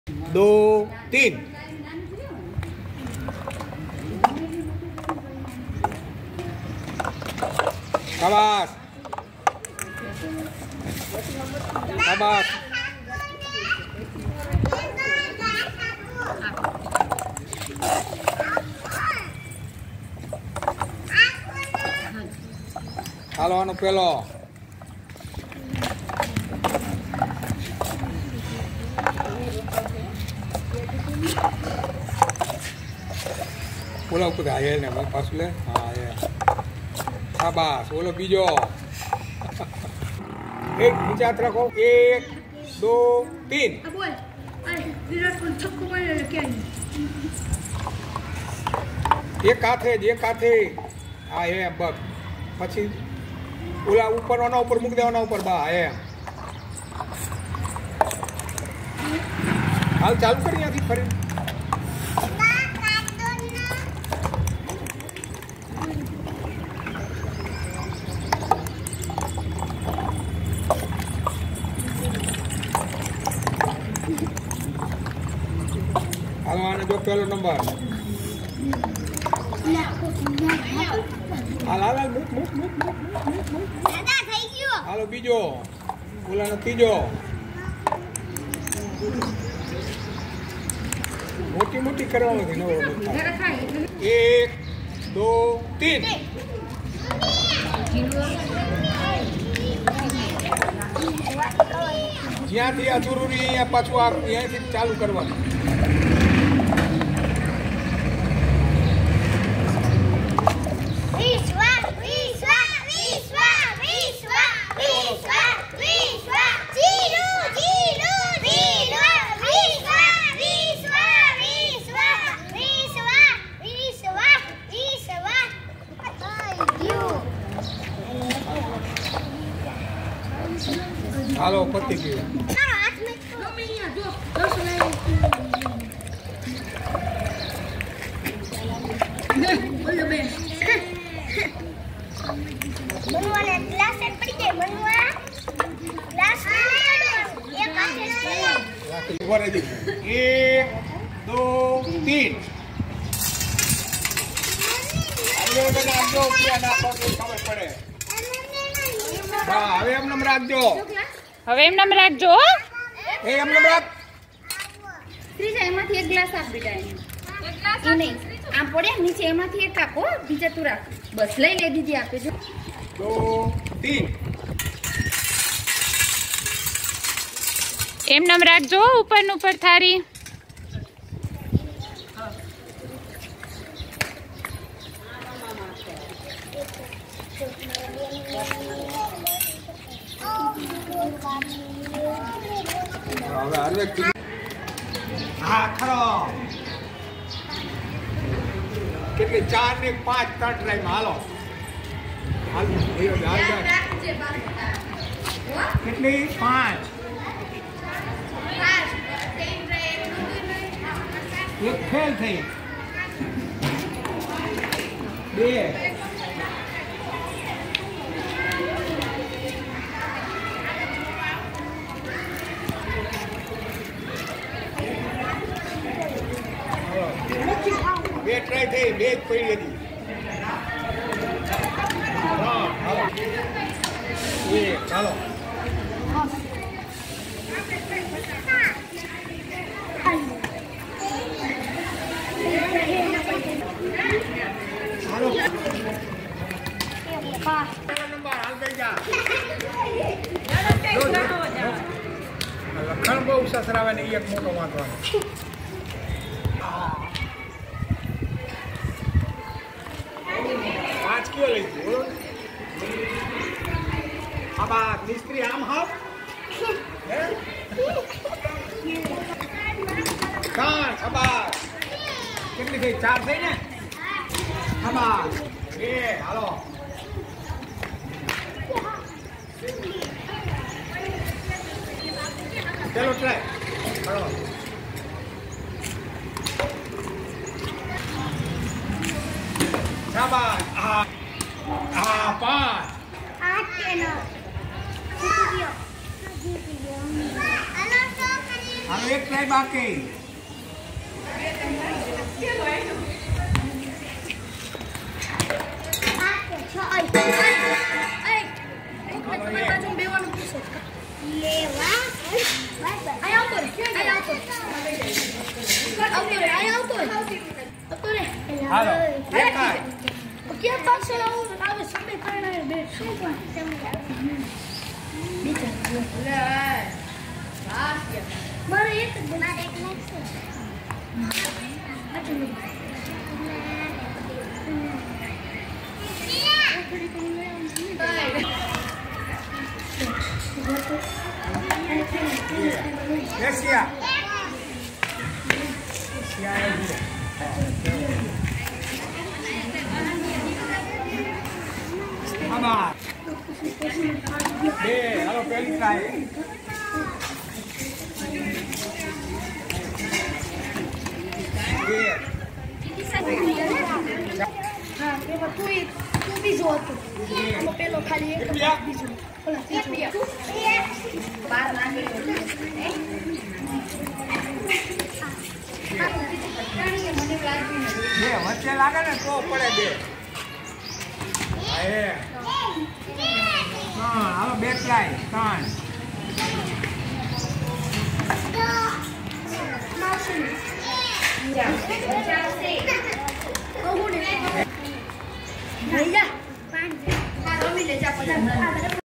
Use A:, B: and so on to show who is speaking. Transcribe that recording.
A: 2 3 शाबाश शाबाश હાલો આનો પેલો બોલા ઉપર આયે ને પાછું લે હા એ શાબાશ બોલો બીજો એક વિચાર રાખો 1 2 3
B: બોલ વિરાટ કોહલી છક્કો માર્યો કે
A: એક હાથે હા એ બસ પછી ઓલા ઉપર ઓના ઉપર મૂકી દેવાના ઉપર બા એમ હાલ ચાલુ કરી ત્યાંથી ફરી હાલો આને જો પહેલો નંબર હાલ હાલો બીજો ઓલાનો ત્રીજો મોટી કરવાનો છે 1 2 3 જ્યાંથી આ જરૂરી અહીંયા પાછું અહીંયાથી ચાલુ કરવાનું હાલો પતી ગયું ऊपर है जी 1 2 3 अगले बना दो क्या ना तो खबर पड़े हां હવે એમ નંબર રાખજો એ એમ નંબર રાખ
B: ત્રીજા એમાંથી એક ગ્લાસ આપ બેટા એક ગ્લાસ નહીં આમ પડે નીચે એમાંથી એક આપો બીજા તું રાખ બસ લઈ લે દીદી આપે જો
A: 2 3
C: એમ નામ રાખજો ઉપર થારી
A: હા ખરો કેટલી 4 ને 5 3 ટ્રાય હાલો કેટલી 5 एक फेल थी 2 ट्राई थी 2 पड़ी थी हाँ हेलो ये चलो લખણ બહુ સસરાવે ને એક મોટો વાંધવાનો 5 કિલો લઈ બોલો આ બા મિસ્ત્રી આમ હાવ કાન અબા કેટલી થઈ 4 થઈ ને અબા એ હાલો चलो ट्राई करो शाबाश हाँ 5 एक ट्राई બે બાકી હાલો દેખાય એશિયા આમાં બે હાલો પેલી ટ્રાય
D: પેલો ખાલી એક બીજું
A: વચ્ચે લાગે ને તો પડે બે હા હાલો બે ટ્રાય ત્રણ
D: ભૈયા